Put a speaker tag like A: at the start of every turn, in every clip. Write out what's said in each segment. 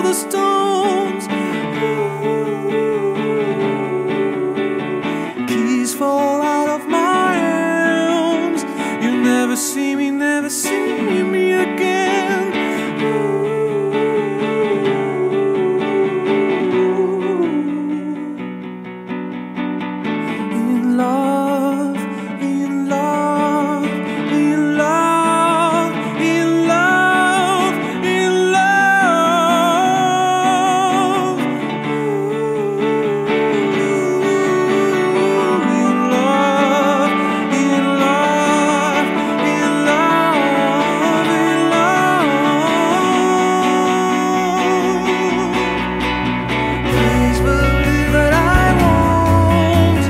A: the stones. Keys fall out of my hands. You never see me again. In love, in love, in love, in love, in love, in love, in love, in love, in love. Please believe that I won't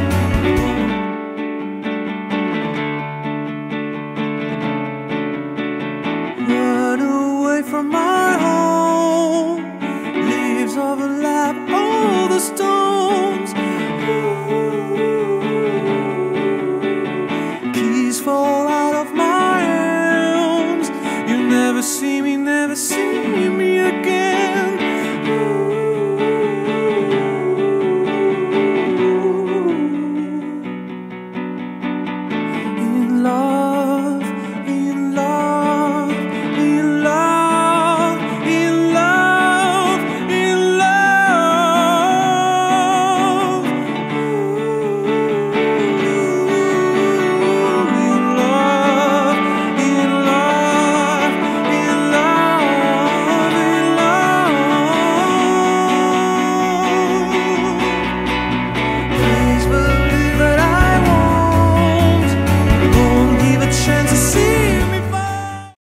A: run away from my home. Leaves overlap all the stones. Keys fall out of my hands. You never see me again.